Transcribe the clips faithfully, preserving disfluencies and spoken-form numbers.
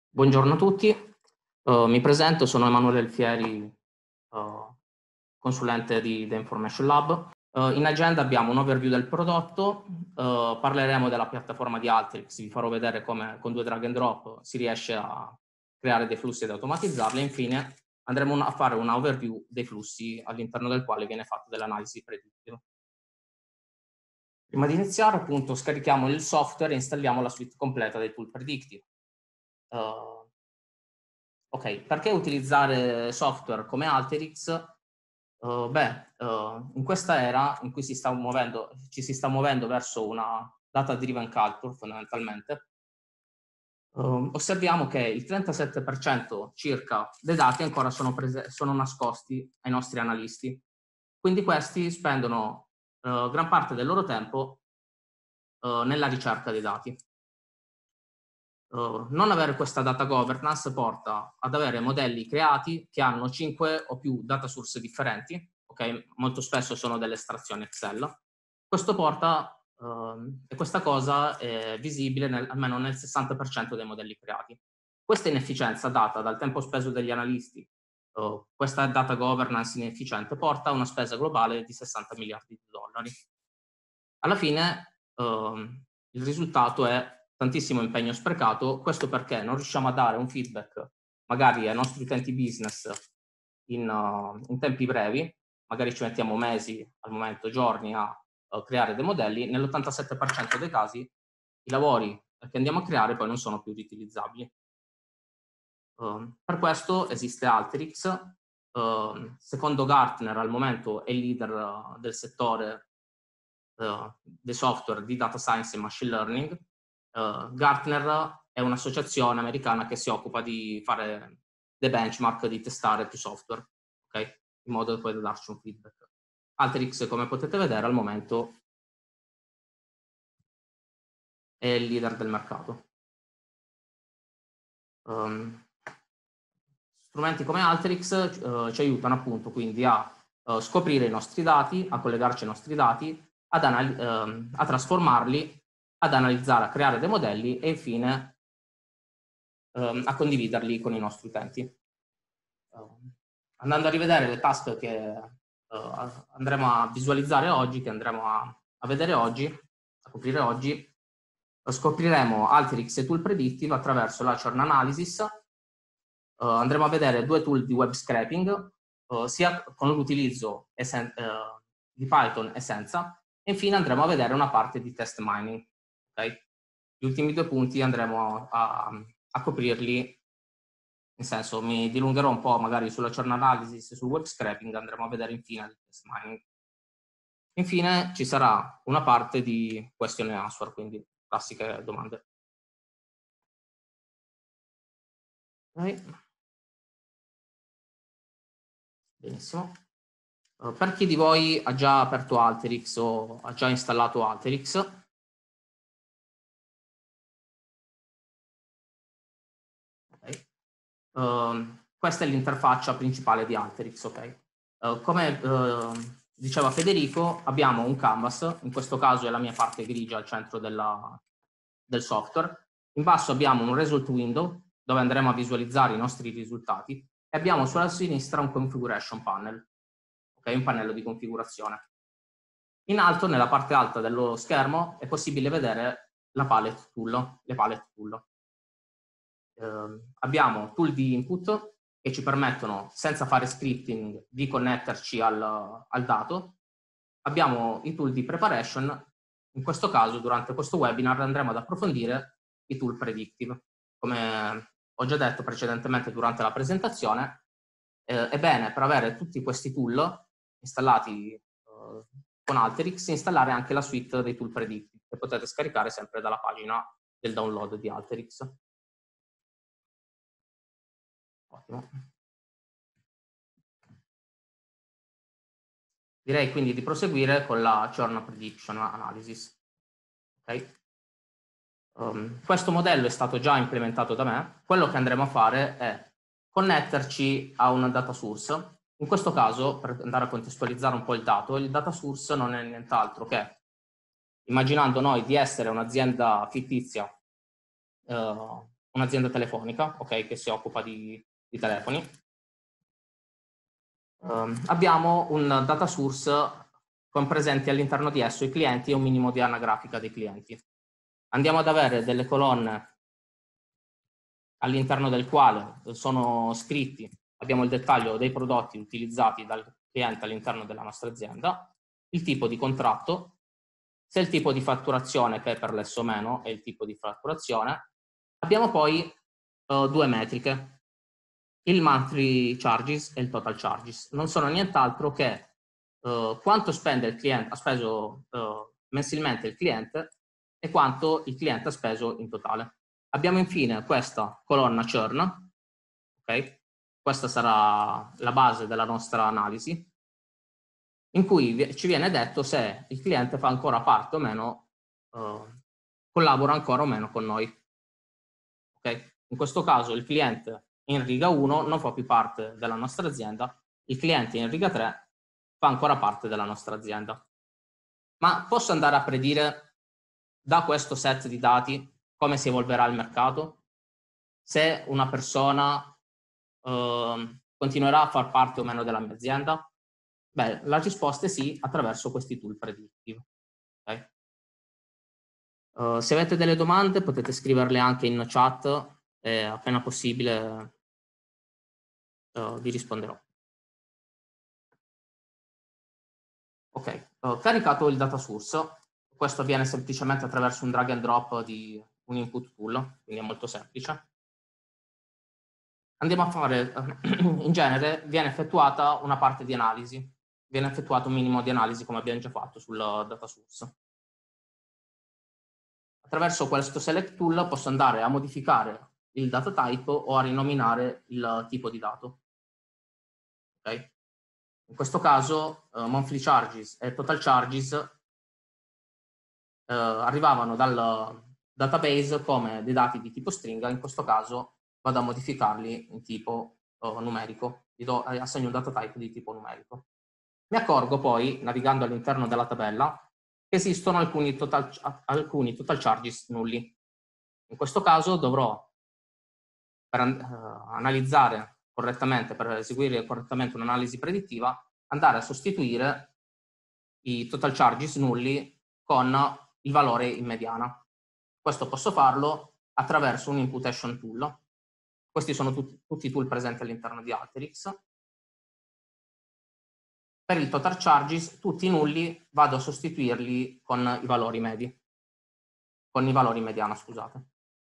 Buongiorno a tutti, uh, mi presento, sono Emanuele Alfieri, uh, consulente di The Information Lab. Uh, in agenda abbiamo un overview del prodotto, uh, parleremo della piattaforma di Alteryx, vi farò vedere come con due drag and drop si riesce a creare dei flussi ed automatizzarli e infine andremo a fare un overview dei flussi all'interno del quale viene fatta dell'analisi predittiva. Prima di iniziare, appunto, scarichiamo il software e installiamo la suite completa dei tool predictive. Uh, ok, perché utilizzare software come Alteryx? Uh, beh, uh, in questa era in cui si sta muovendo, ci si sta muovendo verso una data-driven culture, fondamentalmente, uh, osserviamo che il trentasette per cento circa dei dati ancora sono, sono nascosti ai nostri analisti. Quindi questi spendono uh, gran parte del loro tempo uh, nella ricerca dei dati. Uh, non avere questa data governance porta ad avere modelli creati che hanno cinque o più data source differenti, ok? Molto spesso sono delle estrazioni Excel. Questo porta, uh, e questa cosa è visibile nel, almeno nel sessanta per cento dei modelli creati. Questa inefficienza data dal tempo speso degli analisti, uh, questa data governance inefficiente, porta a una spesa globale di sessanta miliardi di dollari. Alla fine uh, il risultato è tantissimo impegno sprecato, questo perché non riusciamo a dare un feedback magari ai nostri utenti business in, uh, in tempi brevi, magari ci mettiamo mesi, al momento giorni, a uh, creare dei modelli, nell'ottantasette per cento dei casi i lavori che andiamo a creare poi non sono più riutilizzabili. Uh, per questo esiste Alteryx, uh, secondo Gartner al momento è il leader uh, del settore Uh, dei software di data science e machine learning. Uh, Gartner è un'associazione americana che si occupa di fare dei benchmark, di testare più software, ok? In modo da poi darci un feedback. Alteryx, come potete vedere, al momento è il leader del mercato. Um, strumenti come Alteryx uh, ci aiutano appunto quindi a uh, scoprire i nostri dati, a collegarci ai nostri dati, ad uh, a trasformarli, ad analizzare, a creare dei modelli e infine uh, a condividerli con i nostri utenti. Uh, andando a rivedere le task che uh, andremo a visualizzare oggi, che andremo a, a vedere oggi, a coprire oggi, scopriremo Alteryx e tool predictive attraverso la churn analysis. Uh, andremo a vedere due tool di web scraping, uh, sia con l'utilizzo uh, di Python e senza, e infine andremo a vedere una parte di test mining. Okay? Gli ultimi due punti andremo a, a coprirli, nel senso mi dilungherò un po' magari sulla churn analysis e sul web scraping, andremo a vedere infine il test mining. Infine ci sarà una parte di question and answer, quindi classiche domande. Okay. Benissimo. Uh, per chi di voi ha già aperto Alteryx o ha già installato Alteryx, okay. uh, questa è l'interfaccia principale di Alteryx. Okay. Uh, come uh, diceva Federico, abbiamo un canvas, in questo caso è la mia parte grigia al centro della, del software. In basso abbiamo un result window dove andremo a visualizzare i nostri risultati e abbiamo sulla sinistra un configuration panel, okay, un pannello di configurazione. In alto, nella parte alta dello schermo, è possibile vedere la palette tool, le palette tool. Eh, abbiamo tool di input che ci permettono, senza fare scripting, di connetterci al, al dato. Abbiamo i tool di preparation. In questo caso, durante questo webinar, andremo ad approfondire i tool predictive. Come ho già detto precedentemente durante la presentazione, eh, è bene per avere tutti questi tool installati eh, con Alteryx, installare anche la suite dei tool predictive che potete scaricare sempre dalla pagina del download di Alteryx. Ottimo. Direi quindi di proseguire con la churn prediction analysis. Okay. Um, questo modello è stato già implementato da me. Quello che andremo a fare è connetterci a una data source. In questo caso, per andare a contestualizzare un po' il dato, il data source non è nient'altro che, immaginando noi di essere un'azienda fittizia eh, un'azienda telefonica, ok, che si occupa di, di telefoni. Um, abbiamo un data source con presenti all'interno di esso i clienti e un minimo di anagrafica dei clienti. Andiamo ad avere delle colonne all'interno del quale sono scritti, abbiamo il dettaglio dei prodotti utilizzati dal cliente all'interno della nostra azienda, il tipo di contratto, se il tipo di fatturazione, che è per l'esso meno, è il tipo di fatturazione. Abbiamo poi uh, due metriche, il monthly charges e il total charges. Non sono nient'altro che uh, quanto spende il cliente, ha speso uh, mensilmente il cliente e quanto il cliente ha speso in totale. Abbiamo infine questa colonna churn, ok? Questa sarà la base della nostra analisi, in cui ci viene detto se il cliente fa ancora parte o meno, uh, collabora ancora o meno con noi. Okay? In questo caso il cliente in riga uno non fa più parte della nostra azienda, il cliente in riga tre fa ancora parte della nostra azienda. Ma posso andare a predire da questo set di dati come si evolverà il mercato? Se una persona eh, continuerà a far parte o meno della mia azienda? Beh, la risposta è sì, attraverso questi tool predictive. Okay? Uh, se avete delle domande potete scriverle anche in chat e appena possibile uh, vi risponderò. Ok, uh, caricato il data source, questo avviene semplicemente attraverso un drag and drop di un input tool, quindi è molto semplice. Andiamo a fare, in genere viene effettuata una parte di analisi, viene effettuato un minimo di analisi come abbiamo già fatto sul data source. Attraverso questo select tool posso andare a modificare il data type o a rinominare il tipo di dato. Okay? In questo caso uh, monthly charges e total charges uh, arrivavano dal database come dei dati di tipo stringa, in questo caso vado a modificarli in tipo uh, numerico, gli do, assegno un data type di tipo numerico. Mi accorgo poi, navigando all'interno della tabella, che esistono alcuni total, alcuni total charges nulli. In questo caso dovrò, per uh, analizzare correttamente, per eseguire correttamente un'analisi predittiva, andare a sostituire i total charges nulli con il valore in mediana. Questo posso farlo attraverso un imputation tool. Questi sono tutti, tutti i tool presenti all'interno di Alteryx. Per il total charges, tutti i nulli vado a sostituirli con i valori medi, con i valori in mediana, scusate.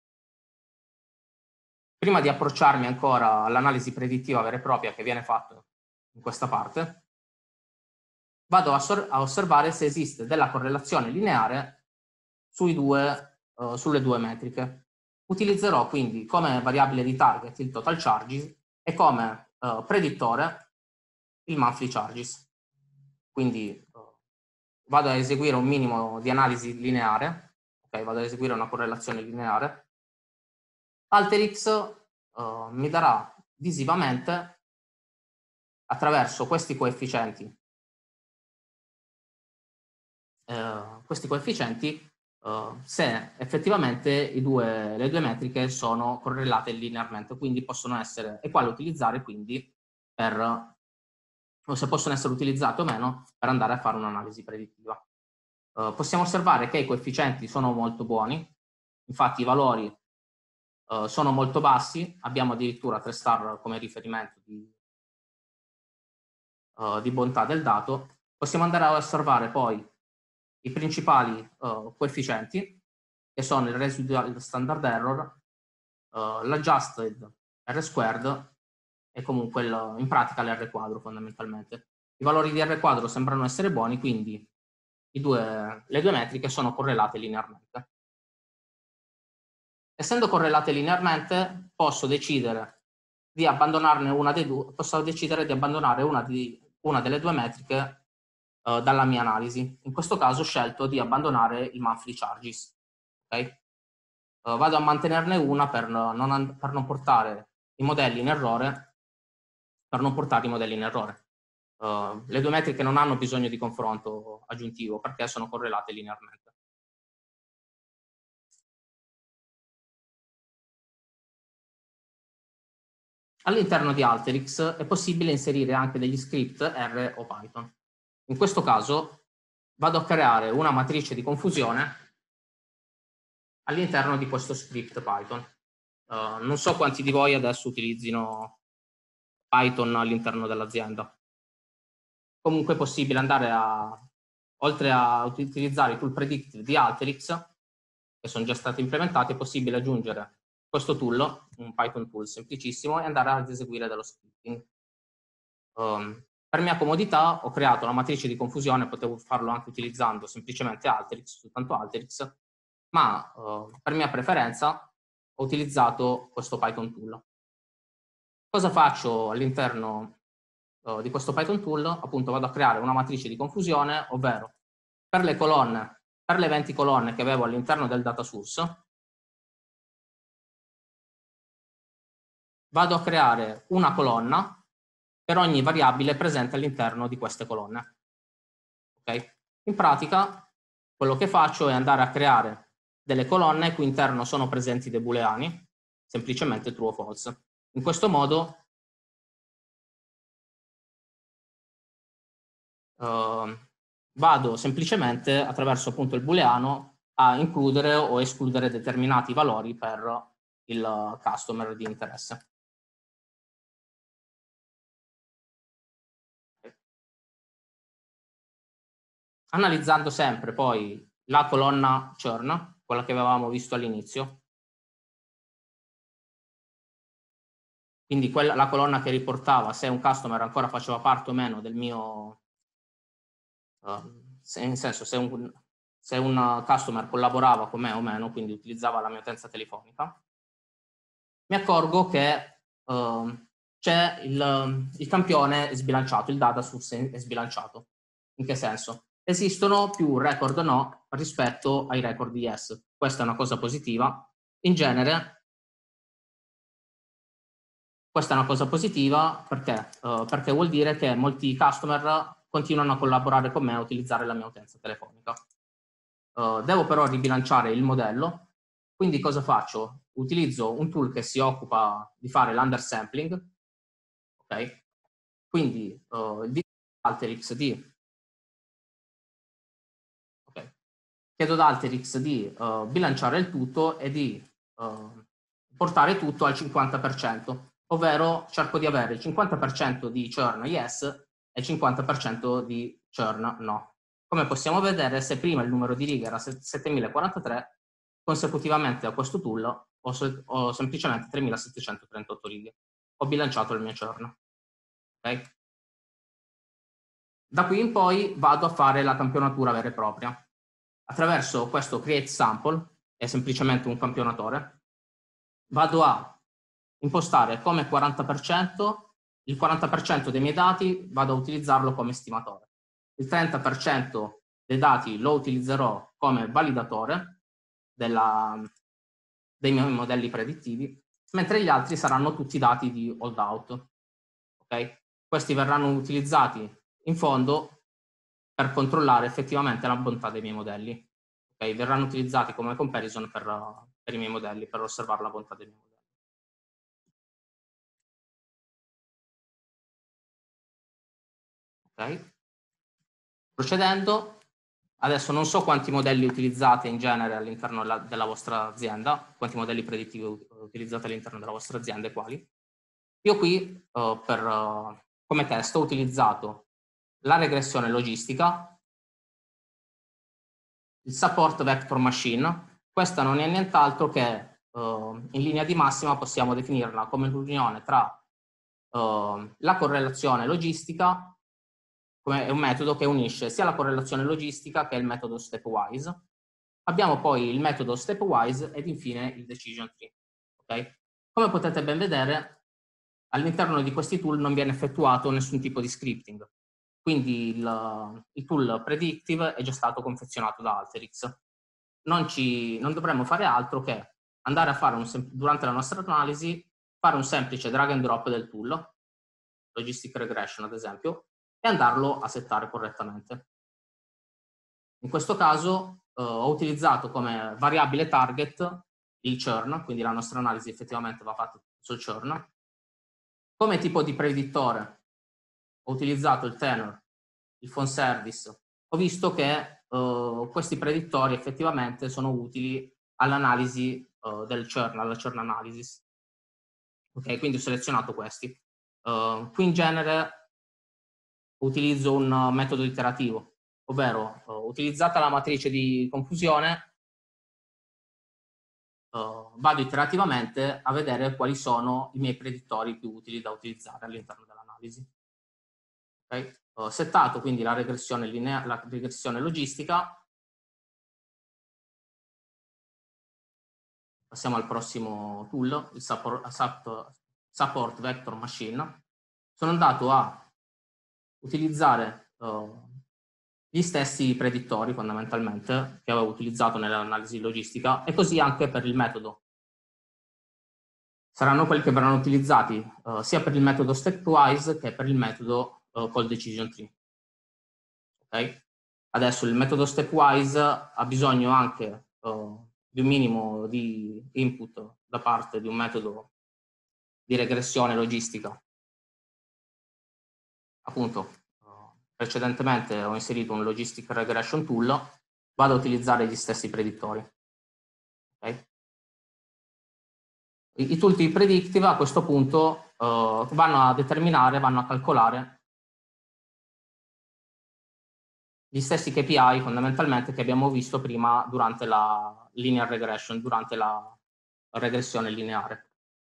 Prima di approcciarmi ancora all'analisi predittiva vera e propria che viene fatta in questa parte, vado a, a osservare se esiste della correlazione lineare sui due, uh, sulle due metriche. Utilizzerò quindi come variabile di target il total charges e come uh, predittore il monthly charges. Quindi uh, vado a eseguire un minimo di analisi lineare, ok, vado a eseguire una correlazione lineare. Alteryx uh, mi darà visivamente attraverso questi coefficienti Uh, questi coefficienti uh, se effettivamente i due, le due metriche sono correlate linearmente, quindi possono essere e quale utilizzare quindi per, o se possono essere utilizzate o meno per andare a fare un'analisi predittiva. Uh, possiamo osservare che i coefficienti sono molto buoni, infatti i valori uh, sono molto bassi, abbiamo addirittura tre star come riferimento di, uh, di bontà del dato. Possiamo andare a osservare poi i principali uh, coefficienti, che sono il residual standard error, uh, l'adjusted R squared e comunque il, in pratica l'R quadro fondamentalmente. I valori di R quadro sembrano essere buoni, quindi i due, le due metriche sono correlate linearmente. Essendo correlate linearmente, posso decidere di abbandonarne una dei due, posso decidere di abbandonare una, di, una delle due metriche Uh, dalla mia analisi. In questo caso ho scelto di abbandonare i monthly charges. Okay? Uh, vado a mantenerne una per non, per non portare i modelli in errore, per non portare i modelli in errore. Uh, le due metriche non hanno bisogno di confronto aggiuntivo perché sono correlate linearmente. all'interno di Alteryx è possibile inserire anche degli script R o Python. In questo caso vado a creare una matrice di confusione all'interno di questo script Python. Uh, non so quanti di voi adesso utilizzino Python all'interno dell'azienda. Comunque è possibile andare a, oltre a utilizzare i tool predictive di Alteryx, che sono già stati implementati, è possibile aggiungere questo tool, un Python tool semplicissimo, e andare ad eseguire dello scripting. Um, per mia comodità ho creato una matrice di confusione, potevo farlo anche utilizzando semplicemente Alteryx, soltanto Alteryx, ma uh, per mia preferenza ho utilizzato questo Python tool. Cosa faccio all'interno uh, di questo Python tool? Appunto vado a creare una matrice di confusione, ovvero per le colonne, per le venti colonne che avevo all'interno del data source, vado a creare una colonna per ogni variabile presente all'interno di queste colonne. Okay? In pratica, quello che faccio è andare a creare delle colonne cui interno sono presenti dei booleani, semplicemente true o false. In questo modo uh, vado semplicemente attraverso appunto il booleano a includere o escludere determinati valori per il customer di interesse. Analizzando sempre poi la colonna churn, quella che avevamo visto all'inizio, quindi quella, la colonna che riportava se un customer ancora faceva parte o meno del mio, uh, se, in senso se un, se un customer collaborava con me o meno, quindi utilizzava la mia utenza telefonica, mi accorgo che uh, c'è il, il campione è sbilanciato, il data source è sbilanciato. In che senso? Esistono più record no rispetto ai record di yes. Questa è una cosa positiva. In genere, questa è una cosa positiva perché? Uh, perché vuol dire che molti customer continuano a collaborare con me a utilizzare la mia utenza telefonica. Uh, devo però ribilanciare il modello, quindi cosa faccio? Utilizzo un tool che si occupa di fare l'undersampling, ok? Quindi uh, il Alteryx di chiedo ad Alteryx di uh, bilanciare il tutto e di uh, portare tutto al cinquanta per cento, ovvero cerco di avere il cinquanta per cento di churn yes e il cinquanta per cento di churn no. Come possiamo vedere, se prima il numero di righe era settemilaquarantatré, consecutivamente a questo tool ho, ho semplicemente tremilasettecentotrentotto righe. Ho bilanciato il mio churn. Okay? Da qui in poi vado a fare la campionatura vera e propria. Attraverso questo create sample, è semplicemente un campionatore, vado a impostare come quaranta per cento, il quaranta per cento dei miei dati vado a utilizzarlo come stimatore, il trenta per cento dei dati lo utilizzerò come validatore della, dei miei modelli predittivi, mentre gli altri saranno tutti dati di holdout. Okay? Questi verranno utilizzati in fondo per controllare effettivamente la bontà dei miei modelli. Okay? Verranno utilizzati come comparison per, per i miei modelli, per osservare la bontà dei miei modelli. Okay? Procedendo, adesso non so quanti modelli utilizzate in genere all'interno della, della vostra azienda, quanti modelli predittivi utilizzate all'interno della vostra azienda e quali. Io qui, uh, per, uh, come test, ho utilizzato la regressione logistica, il support vector machine. Questa non è nient'altro che, uh, in linea di massima, possiamo definirla come l'unione tra uh, la correlazione logistica, come è un metodo che unisce sia la correlazione logistica che il metodo stepwise. Abbiamo poi il metodo stepwise ed infine il decision tree. Okay? Come potete ben vedere, all'interno di questi tool non viene effettuato nessun tipo di scripting. Quindi il, il tool predictive è già stato confezionato da Alteryx. Non, ci, non dovremmo fare altro che andare a fare, un, durante la nostra analisi, fare un semplice drag and drop del tool, logistic regression ad esempio, e andarlo a settare correttamente. In questo caso eh, ho utilizzato come variabile target il churn, quindi la nostra analisi effettivamente va fatta sul churn, Come tipo di predittore ho utilizzato il tenor, il phone service. Ho visto che uh, questi predittori effettivamente sono utili all'analisi uh, del churn, alla churn analysis. Ok, quindi ho selezionato questi. Uh, qui in genere utilizzo un uh, metodo iterativo, ovvero uh, utilizzata la matrice di confusione, Uh, vado iterativamente a vedere quali sono i miei predittori più utili da utilizzare all'interno dell'analisi. Okay? Ho settato quindi la regressione, linea la regressione logistica. Passiamo al prossimo tool, il support, support Vector Machine. Sono andato a utilizzare uh, gli stessi predittori fondamentalmente che avevo utilizzato nell'analisi logistica e così anche per il metodo. Saranno quelli che verranno utilizzati uh, sia per il metodo stepwise che per il metodo uh, call decision tree. Okay? Adesso il metodo stepwise ha bisogno anche uh, di un minimo di input da parte di un metodo di regressione logistica. Appunto, uh, precedentemente ho inserito un logistic regression tool, vado a utilizzare gli stessi predittori. Okay? I tool di predictive a questo punto uh, vanno a determinare, vanno a calcolare gli stessi K P I fondamentalmente che abbiamo visto prima durante la linear regression, durante la regressione lineare.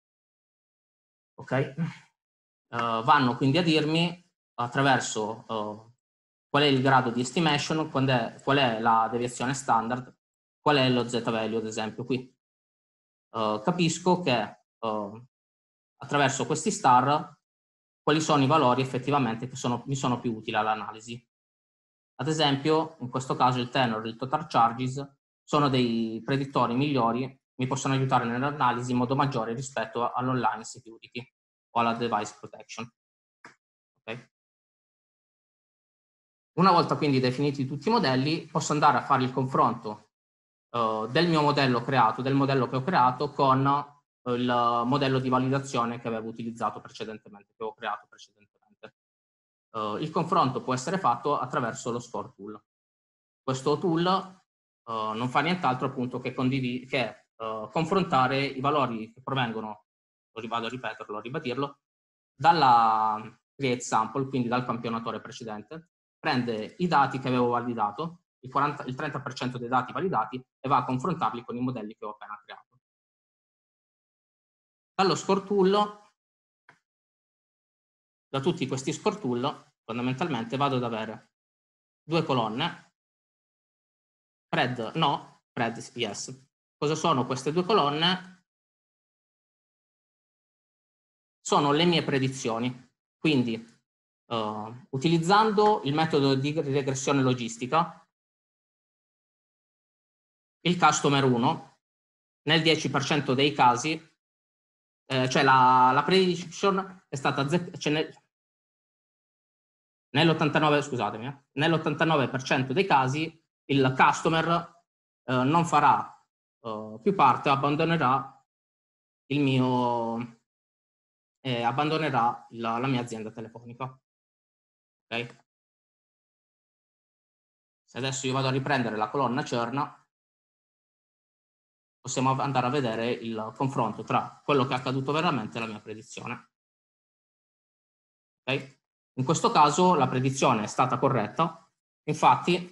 Ok? Uh, vanno quindi a dirmi attraverso uh, qual è il grado di estimation, qual è, qual è la deviazione standard, qual è lo z-value ad esempio qui. Uh, capisco che uh, attraverso questi star quali sono i valori effettivamente che sono, mi sono più utili all'analisi. Ad esempio, in questo caso il tenor e il total charges sono dei predittori migliori, mi possono aiutare nell'analisi in modo maggiore rispetto all'online security o alla device protection. Okay? Una volta quindi definiti tutti i modelli, posso andare a fare il confronto uh, del mio modello creato, del modello che ho creato con uh, il modello di validazione che avevo utilizzato precedentemente, che ho creato precedentemente. Uh, il confronto può essere fatto attraverso lo score tool. Questo tool uh, non fa nient'altro appunto che, che uh, confrontare i valori che provengono, lo vado a ripeterlo, a ribadirlo, dalla create sample, quindi dal campionatore precedente, prende i dati che avevo validato, il, quaranta, il trenta per cento dei dati validati, e va a confrontarli con i modelli che ho appena creato. Dallo score tool, da tutti questi score tool, fondamentalmente vado ad avere due colonne, Pred no, Pred yes. Cosa sono queste due colonne? Sono le mie predizioni. Quindi, uh, utilizzando il metodo di regressione logistica, il customer uno, nel dieci per cento dei casi, eh, cioè la, la prediction è stata, cioè nel, nell'ottantanove, scusatemi, eh, nell'ottantanove per cento dei casi il customer eh, non farà eh, più parte, abbandonerà il mio, eh, abbandonerà la, la mia azienda telefonica. Ok? Se adesso io vado a riprendere la colonna churn, possiamo andare a vedere il confronto tra quello che è accaduto veramente e la mia predizione. Okay? In questo caso la predizione è stata corretta, infatti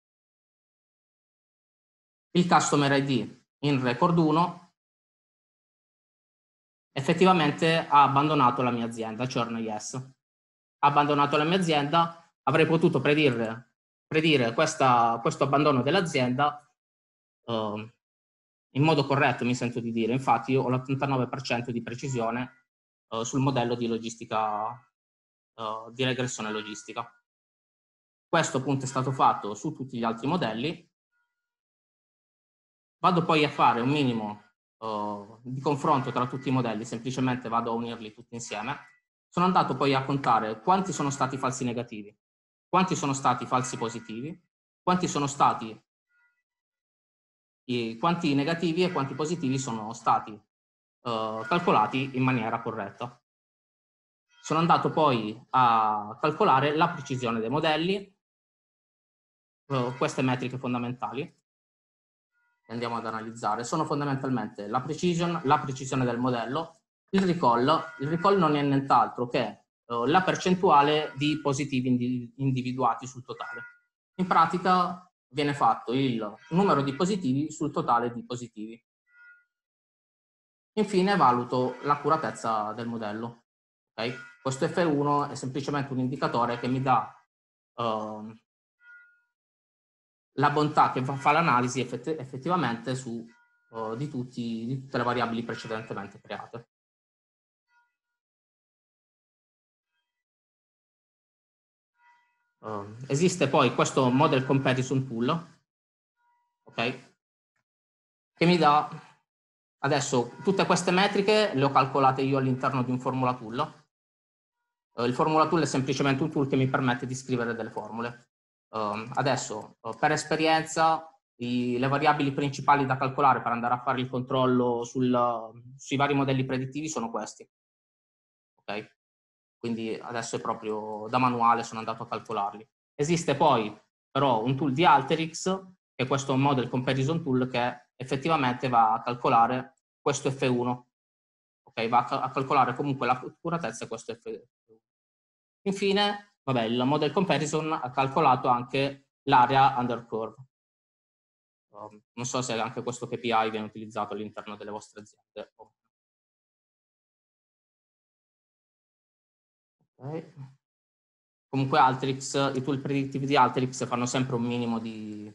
il customer I D in record uno effettivamente ha abbandonato la mia azienda, churn yes. Ha abbandonato la mia azienda, avrei potuto predire, predire questa, questo abbandono dell'azienda uh, in modo corretto, mi sento di dire. Infatti io ho l'ottantanove per cento di precisione uh, sul modello di logistica, uh, di regressione logistica. Questo appunto è stato fatto su tutti gli altri modelli. Vado poi a fare un minimo uh, di confronto tra tutti i modelli, semplicemente vado a unirli tutti insieme. Sono andato poi a contare quanti sono stati falsi negativi, quanti sono stati falsi positivi, quanti sono stati i, quanti negativi e quanti positivi sono stati uh, calcolati in maniera corretta. sono andato poi a calcolare la precisione dei modelli, uh, queste metriche fondamentali che andiamo ad analizzare sono fondamentalmente la precision, la precisione del modello, il recall. Il recall non è nient'altro che uh, la percentuale di positivi individuati sul totale. In pratica viene fatto il numero di positivi sul totale di positivi. Infine valuto l'accuratezza del modello. Okay? Questo F uno è semplicemente un indicatore che mi dà uh, la bontà che fa l'analisi effett effettivamente su, uh, di, tutti, di tutte le variabili precedentemente create. Uh, esiste poi questo Model Comparison Tool, okay, che mi dà, adesso tutte queste metriche le ho calcolate io all'interno di un Formula Tool. Uh, il Formula Tool è semplicemente un tool che mi permette di scrivere delle formule. Uh, adesso, uh, per esperienza, i, le variabili principali da calcolare per andare a fare il controllo sul, uh, sui vari modelli predittivi sono questi. Okay? Quindi adesso è proprio da manuale, sono andato a calcolarli. Esiste poi però un tool di Alteryx, che è questo Model Comparison Tool, che effettivamente va a calcolare questo F uno. Okay? Va a, a calcolare comunque l'accuratezza di questo F uno. Infine, vabbè, il Model Comparison ha calcolato anche l'area under curve. Um, non so se anche questo K P I viene utilizzato all'interno delle vostre aziende. Okay. Comunque Alteryx, i tool predittivi di Alteryx fanno sempre un minimo di,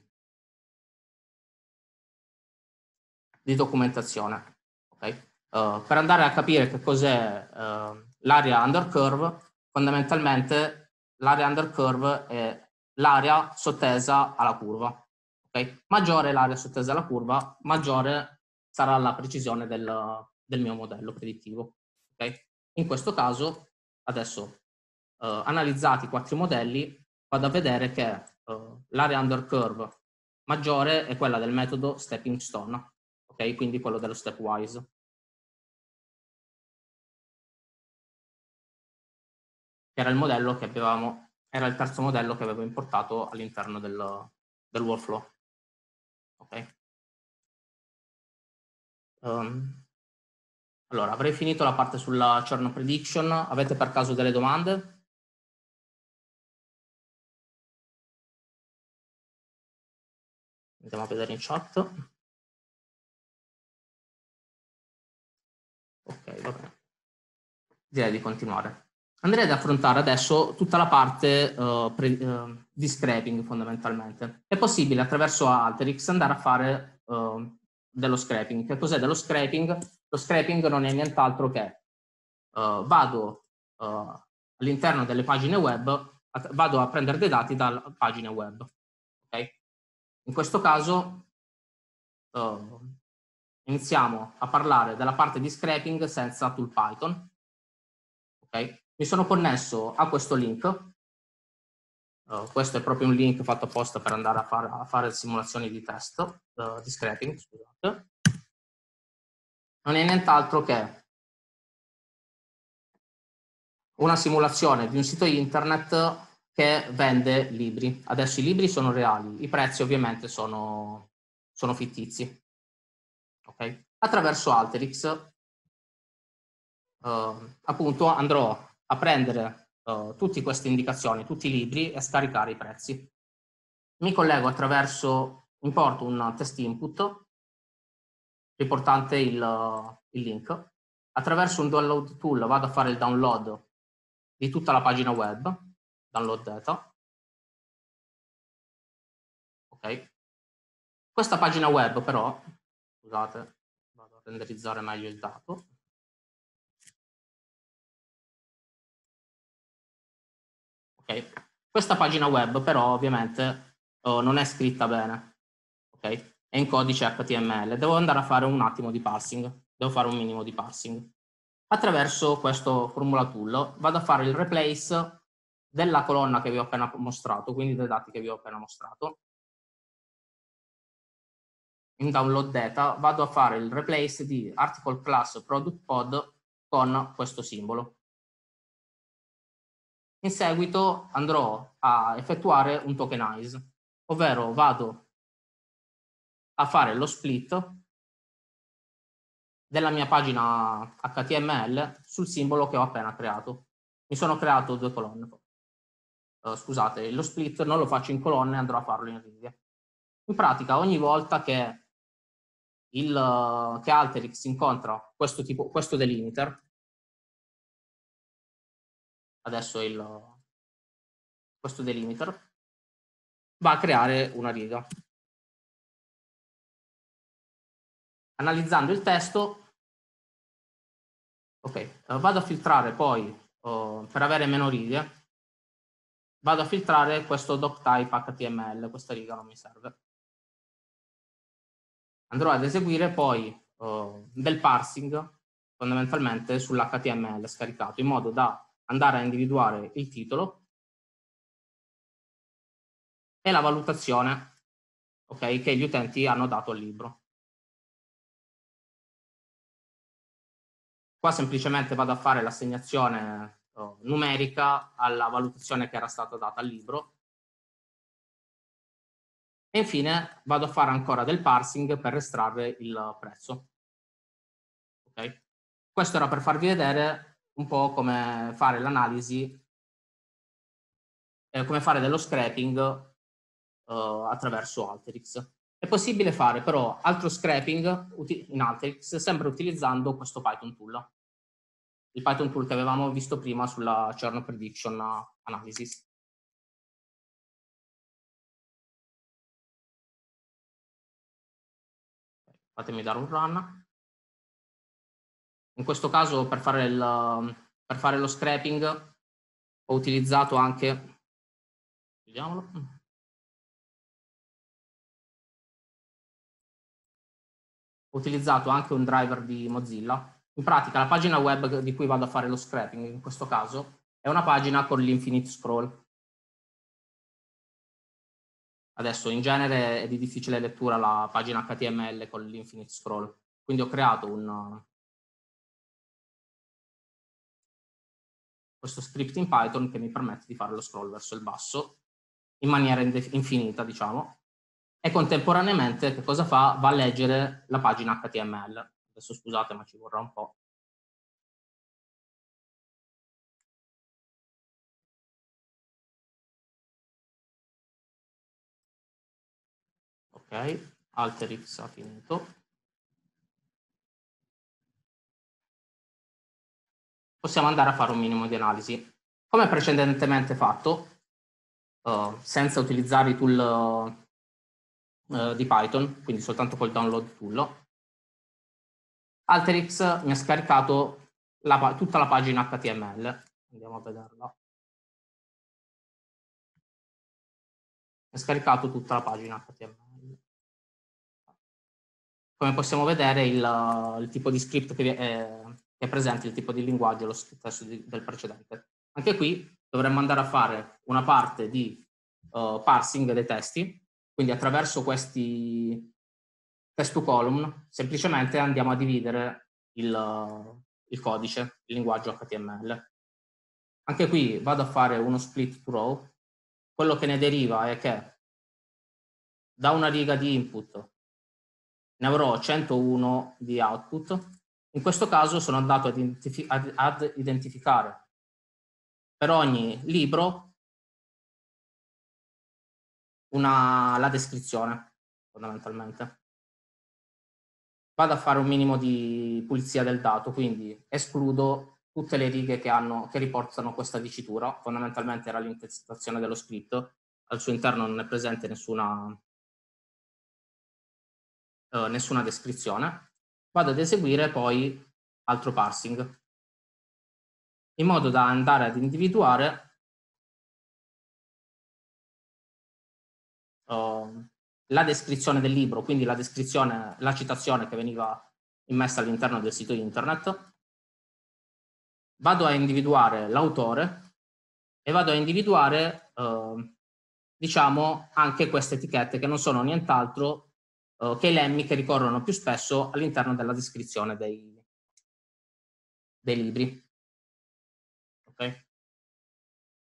di documentazione. Okay? Uh, per andare a capire che cos'è uh, l'area under curve, fondamentalmente l'area under curve è l'area sottesa alla curva. Okay? Maggiore l'area sottesa alla curva, maggiore sarà la precisione del, del mio modello predittivo. Okay? In questo caso, adesso Uh, analizzati i quattro modelli, vado a vedere che uh, l'area under curve maggiore è quella del metodo stepping stone, ok? Quindi quello dello stepwise. Che era il modello che avevamo, era il terzo modello che avevo importato all'interno del, del workflow. Ok? Um, allora, avrei finito la parte sulla churn prediction. Avete per caso delle domande? Andiamo a vedere in chat. Ok, va bene. Direi di continuare. Andrei ad affrontare adesso tutta la parte uh, pre, uh, di scraping fondamentalmente. È possibile attraverso Alteryx andare a fare uh, dello scraping. Che cos'è dello scraping? Lo scraping non è nient'altro che uh, vado uh, all'interno delle pagine web, a, vado a prendere dei dati da pagine web. Okay? In questo caso uh, iniziamo a parlare della parte di scraping senza tool Python. Okay? Mi sono connesso a questo link. Uh, questo è proprio un link fatto apposta per andare a fare, a fare simulazioni di test, uh, di scraping, scusate. Non è nient'altro che una simulazione di un sito internet che vende libri. Adesso i libri sono reali, i prezzi ovviamente sono, sono fittizi. Okay? Attraverso Alteryx, uh, appunto, andrò a prendere Uh, tutte queste indicazioni, tutti i libri e scaricare i prezzi. Mi collego attraverso, importo un test input riportante il, il link. Attraverso un download tool vado a fare il download di tutta la pagina web, download data. Ok. Questa pagina web però, scusate, vado a renderizzare meglio il dato. Ok. Questa pagina web però ovviamente oh, non è scritta bene, ok? È in codice H T M L. Devo andare a fare un attimo di parsing, devo fare un minimo di parsing. Attraverso questo Formula Tool vado a fare il replace della colonna che vi ho appena mostrato, quindi dei dati che vi ho appena mostrato. In download data vado a fare il replace di article class product pod con questo simbolo. In seguito andrò a effettuare un tokenize, ovvero vado a fare lo split della mia pagina H T M L sul simbolo che ho appena creato. Mi sono creato due colonne. Uh, scusate, lo split non lo faccio in colonne, andrò a farlo in righe. In pratica, ogni volta che, il, che Alteryx incontra questo, tipo, questo delimiter, adesso il, questo delimiter, va a creare una riga. Analizzando il testo, ok, uh, vado a filtrare poi, uh, per avere meno righe, vado a filtrare questo doctype H T M L, questa riga non mi serve. Andrò ad eseguire poi uh, del parsing fondamentalmente sull'H T M L scaricato, in modo da andare a individuare il titolo e la valutazione, okay, che gli utenti hanno dato al libro. Qua semplicemente vado a fare l'assegnazione uh, numerica alla valutazione che era stata data al libro. E infine vado a fare ancora del parsing per estrarre il prezzo. Okay? Questo era per farvi vedere un po' come fare l'analisi, eh, come fare dello scraping uh, attraverso Alteryx. È possibile fare però altro scraping in Alteryx sempre utilizzando questo Python tool. Il Python tool che avevamo visto prima sulla Churn Prediction Analysis. Fatemi dare un run. In questo caso per fare, il, per fare lo scraping ho utilizzato anche, vediamolo, ho utilizzato anche un driver di Mozilla. In pratica la pagina web di cui vado a fare lo scraping in questo caso è una pagina con l'infinite scroll. Adesso in genere è di difficile lettura la pagina H T M L con l'infinite scroll, quindi ho creato un, questo script in Python che mi permette di fare lo scroll verso il basso in maniera infinita, diciamo, e contemporaneamente che cosa fa? Va a leggere la pagina H T M L. Adesso scusate, ma ci vorrà un po'. Ok, Alteryx ha finito. Possiamo andare a fare un minimo di analisi. Come precedentemente fatto, uh, senza utilizzare i tool uh, di Python, quindi soltanto col download tool, Alteryx mi ha scaricato la, tutta la pagina H T M L. Andiamo a vederla. Mi ha scaricato tutta la pagina H T M L. Come possiamo vedere, il, il tipo di script che è, che è presente, il tipo di linguaggio è lo stesso del precedente. Anche qui dovremmo andare a fare una parte di uh, parsing dei testi, quindi attraverso questi test to column semplicemente andiamo a dividere il, uh, il codice, il linguaggio H T M L. Anche qui vado a fare uno split to row. Quello che ne deriva è che da una riga di input ne avrò centouno di output. In questo caso sono andato ad, identifi ad, ad identificare per ogni libro una, la descrizione, fondamentalmente. Vado a fare un minimo di pulizia del dato, quindi escludo tutte le righe che, hanno, che riportano questa dicitura. Fondamentalmente era l'intestazione dello script. Al suo interno non è presente nessuna, eh, nessuna descrizione. Vado ad eseguire poi altro parsing, in modo da andare ad individuare uh, la descrizione del libro, quindi la descrizione, la citazione che veniva immessa all'interno del sito internet. Vado a individuare l'autore e vado a individuare, uh, diciamo, anche queste etichette che non sono nient'altro uh, che i lemmi che ricorrono più spesso all'interno della descrizione dei, dei libri. Okay?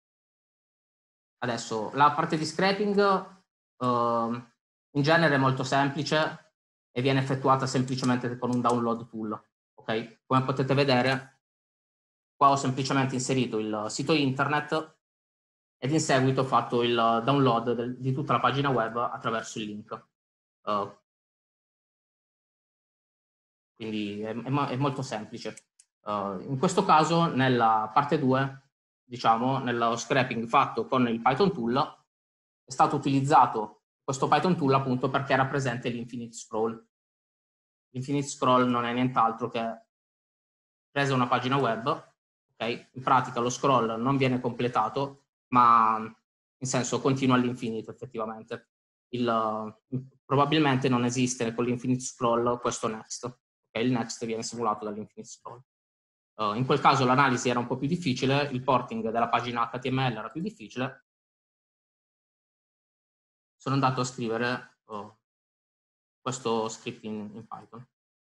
Adesso, la parte di scraping uh, in genere è molto semplice e viene effettuata semplicemente con un download tool. Okay? Come potete vedere, qua ho semplicemente inserito il sito internet ed in seguito ho fatto il download del, di tutta la pagina web attraverso il link. Uh, quindi è, è, è molto semplice. Uh, in questo caso, nella parte due, diciamo, nello scraping fatto con il Python tool, è stato utilizzato questo Python tool appunto perché era presente l'infinite scroll. L'infinite scroll non è nient'altro che presa una pagina web, ok? In pratica lo scroll non viene completato, ma in senso continua all'infinito effettivamente. Il, probabilmente non esiste con l'infinite scroll questo next. Okay? Il next viene simulato dall'infinite scroll. Uh, in quel caso l'analisi era un po' più difficile, il porting della pagina H T M L era più difficile. Sono andato a scrivere uh, questo script in, in Python.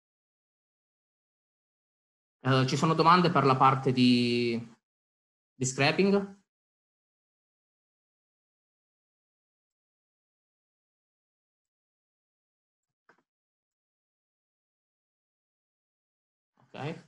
Uh, ci sono domande per la parte di, di scraping? Ok.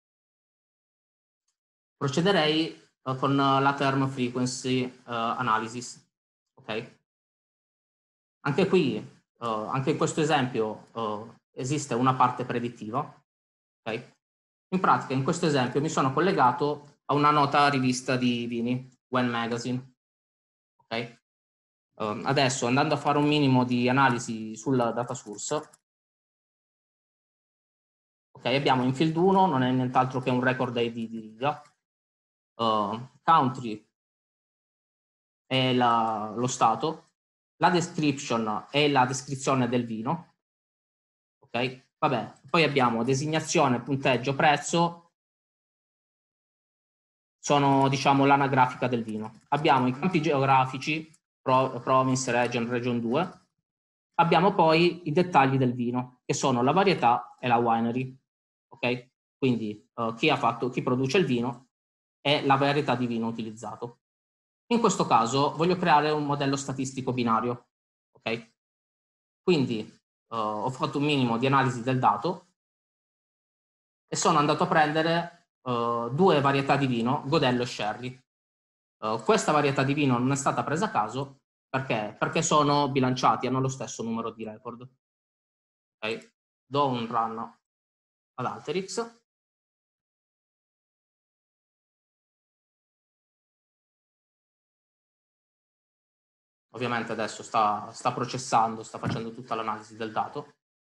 Procederei uh, con la term frequency uh, analysis. Ok. Anche qui, uh, anche in questo esempio, uh, esiste una parte predittiva. Ok. In pratica, in questo esempio, mi sono collegato a una nota rivista di vini, Wine Magazine. Okay? Uh, adesso, andando a fare un minimo di analisi sul data source, okay, abbiamo in field uno, non è nient'altro che un record I D di riga, uh, country è la, lo stato, la description è la descrizione del vino, ok? Vabbè, poi abbiamo designazione, punteggio, prezzo, sono diciamo l'anagrafica del vino. Abbiamo i campi geografici, province, region, region due. Abbiamo poi i dettagli del vino, che sono la varietà e la winery. Ok? Quindi uh, chi ha fatto, chi produce il vino e la varietà di vino utilizzato. In questo caso voglio creare un modello statistico binario. Ok? Quindi uh, ho fatto un minimo di analisi del dato e sono andato a prendere uh, due varietà di vino, Godello e Sherry. Uh, questa varietà di vino non è stata presa a caso perché? Perché sono bilanciati, hanno lo stesso numero di record. Okay. Do un run ad Alteryx. Ovviamente adesso sta, sta processando, sta facendo tutta l'analisi del dato.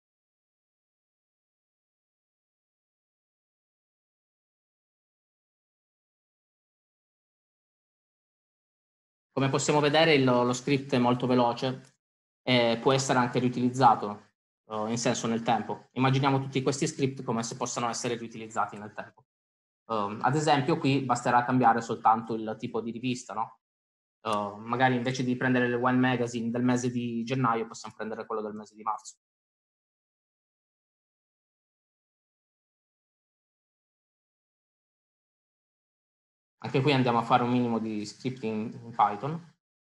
Come possiamo vedere il, lo script è molto veloce e può essere anche riutilizzato uh, in senso nel tempo. Immaginiamo tutti questi script come se possano essere riutilizzati nel tempo. Uh, ad esempio qui basterà cambiare soltanto il tipo di rivista, no? Uh, magari invece di prendere il Wine Magazine del mese di gennaio possiamo prendere quello del mese di marzo. Anche qui andiamo a fare un minimo di scripting in Python.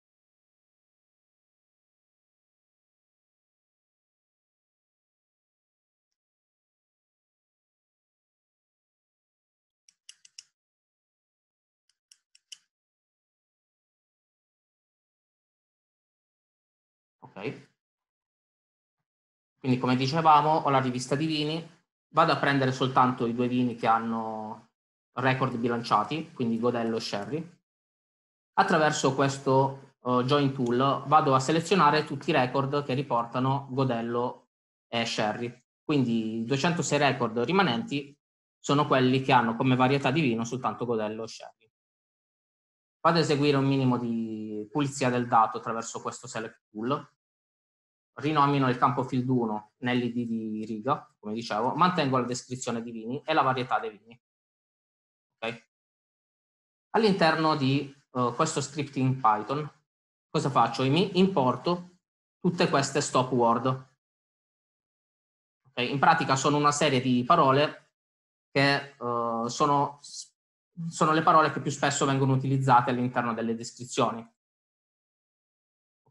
Ok. Quindi come dicevamo ho la rivista di vini, vado a prendere soltanto i due vini che hanno record bilanciati, quindi Godello e Sherry. Attraverso questo uh, join tool vado a selezionare tutti i record che riportano Godello e Sherry. Quindi i duecentosei record rimanenti sono quelli che hanno come varietà di vino soltanto Godello e Sherry. Vado a eseguire un minimo di pulizia del dato attraverso questo select tool. Rinomino il campo field uno nell'I D di riga, come dicevo, mantengo la descrizione di vini e la varietà dei vini. Okay? All'interno di uh, questo script in Python, cosa faccio? Mi importo tutte queste stop word. Okay? In pratica sono una serie di parole che uh, sono, sono le parole che più spesso vengono utilizzate all'interno delle descrizioni.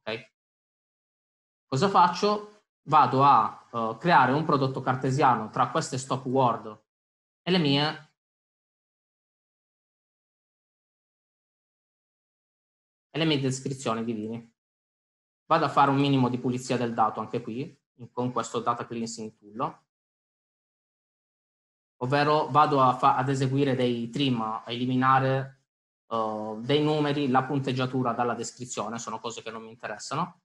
Okay? Cosa faccio? Vado a uh, creare un prodotto cartesiano tra queste stop word e le mie, e le mie descrizioni di vini. Vado a fare un minimo di pulizia del dato anche qui, con questo data cleansing tool, ovvero vado a ad eseguire dei trim, a eliminare uh, dei numeri, la punteggiatura dalla descrizione, sono cose che non mi interessano.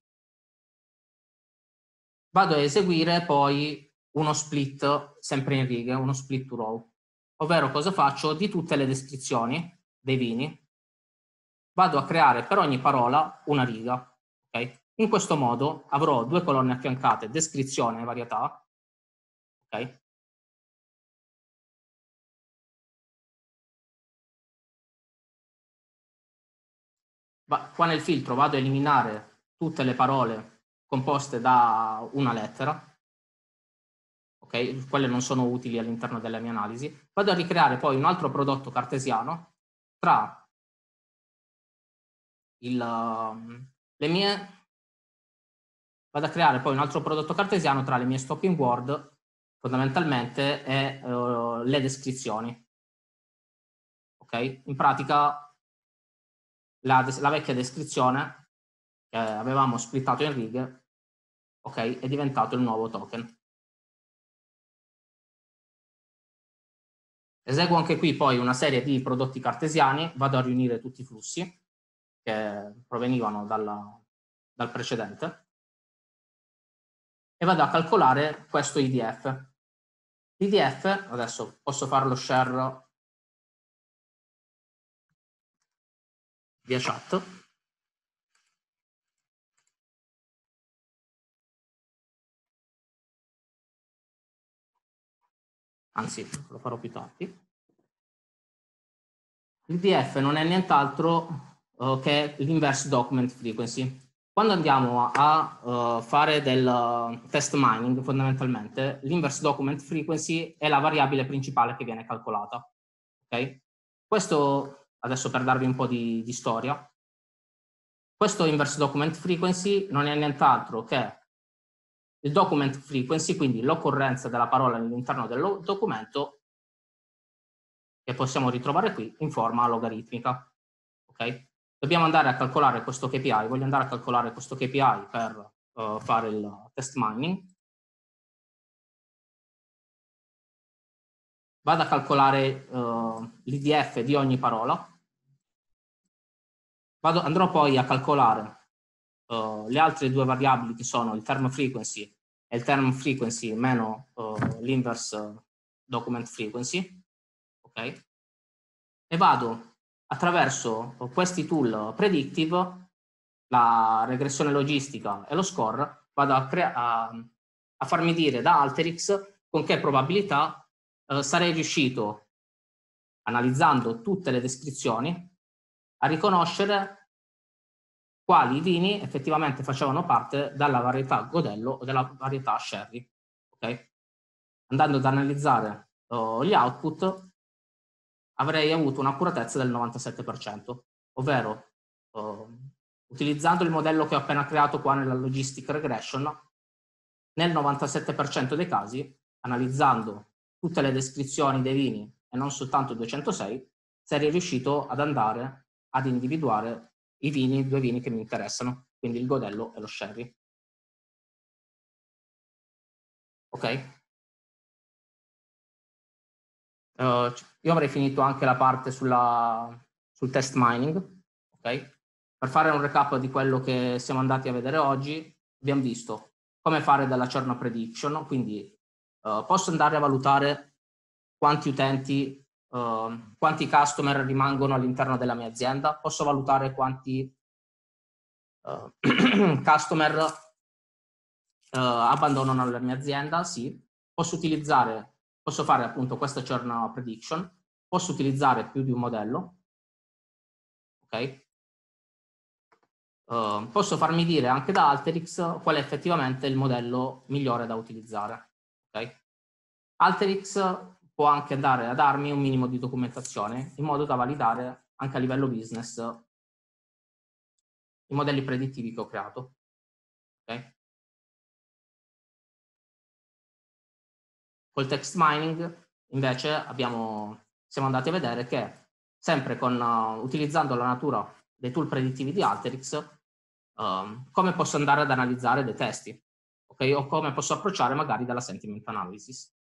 Vado a eseguire poi uno split, sempre in righe, uno split to row, ovvero cosa faccio? Di tutte le descrizioni dei vini, vado a creare per ogni parola una riga. Okay? In questo modo avrò due colonne affiancate, descrizione e varietà. Okay? Qua nel filtro vado a eliminare tutte le parole composte da una lettera. Okay? Quelle non sono utili all'interno della mia analisi. Vado a ricreare poi un altro prodotto cartesiano tra il, le mie, vado a creare poi un altro prodotto cartesiano tra le mie stopping word fondamentalmente e uh, le descrizioni. Ok? In pratica la, la vecchia descrizione che avevamo splittato in righe, ok, è diventato il nuovo token. Eseguo anche qui poi una serie di prodotti cartesiani, vado a riunire tutti i flussi che provenivano dalla, dal precedente e vado a calcolare questo I D F. L'I D F, adesso posso farlo share via chat. Anzi, lo farò più tardi. L'I D F non è nient'altro uh, che l'inverse document frequency. Quando andiamo a uh, fare del uh, test mining, fondamentalmente, l'inverse document frequency è la variabile principale che viene calcolata. Okay? Questo, adesso per darvi un po' di, di storia, questo inverse document frequency non è nient'altro che il document frequency, quindi l'occorrenza della parola all'interno del documento, che possiamo ritrovare qui in forma logaritmica. Okay? Dobbiamo andare a calcolare questo K P I, voglio andare a calcolare questo K P I per uh, fare il test mining. Vado a calcolare uh, l'I D F di ogni parola. Vado, andrò poi a calcolare uh, le altre due variabili che sono il term frequency e il term frequency meno uh, l'inverse document frequency. Ok? E vado attraverso questi tool predictive, la regressione logistica e lo score, vado a, a, a farmi dire da Alteryx con che probabilità eh, sarei riuscito, analizzando tutte le descrizioni, a riconoscere quali vini effettivamente facevano parte dalla varietà Godello o della varietà Sherry. Okay? Andando ad analizzare uh, gli output, avrei avuto un'accuratezza del novantasette per cento, ovvero uh, utilizzando il modello che ho appena creato qua nella Logistic Regression, nel novantasette per cento dei casi, analizzando tutte le descrizioni dei vini e non soltanto duecentosei, sarei riuscito ad andare ad individuare i vini, i due vini che mi interessano, quindi il Godello e lo Sherry. Ok? Uh, io avrei finito anche la parte sulla, sul test mining, ok? Per fare un recap di quello che siamo andati a vedere oggi, abbiamo visto come fare della churn prediction, quindi uh, posso andare a valutare quanti utenti, uh, quanti customer rimangono all'interno della mia azienda, posso valutare quanti uh, customer uh, abbandonano la mia azienda, sì, posso utilizzare, posso fare appunto questa churn prediction, posso utilizzare più di un modello, ok? Uh, posso farmi dire anche da Alteryx qual è effettivamente il modello migliore da utilizzare. Okay? Alteryx può anche andare a darmi un minimo di documentazione in modo da validare anche a livello business i modelli predittivi che ho creato. Okay? Col text mining, invece, abbiamo, siamo andati a vedere che sempre con, uh, utilizzando la natura dei tool predittivi di Alteryx, um, come posso andare ad analizzare dei testi, okay? O come posso approcciare magari della sentiment analysis.